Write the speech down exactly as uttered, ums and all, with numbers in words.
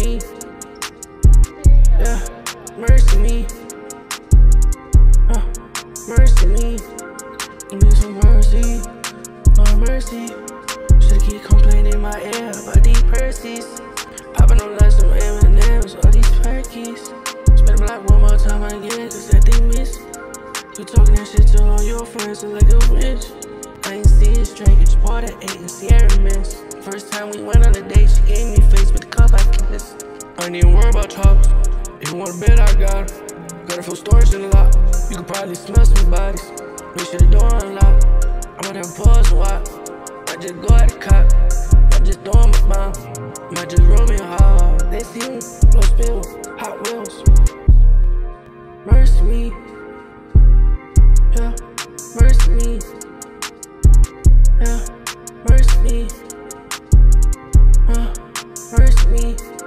me. Yeah, mercy me. Uh, mercy me. I need some mercy, Lord mercy. Shoulda keep complaining in my ear about these Percy's. Popping on like some M and M's, all these perkies. Spin them like one more time again, cause that thing miss. You talking that shit to all your friends like a bitch. I ain't see it straight, you just bought it, eight and Sierra miss. First time we went on a date, she gave me face with the cup I kissed. I ain't even worry about chops. If you want a bed, I got it. Got a full storage in the lot. You could probably smell some bodies. Make sure the door unlocked. I'm out there pause and watch. I just go at the cop. I just throw him a bomb. Might just roll me a hard. They see me, blow spill, Hot Wheels. Mercy me. Yeah, mercy me. Yeah, mercy me. Uh, mercy me.